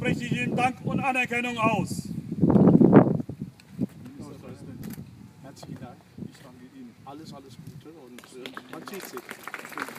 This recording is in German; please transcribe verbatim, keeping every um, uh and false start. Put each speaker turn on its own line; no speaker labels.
spreche ich Ihnen Dank und Anerkennung aus.
Herzlichen Dank. Ich danke Ihnen. Alles, alles Gute und äh, man sieht sich.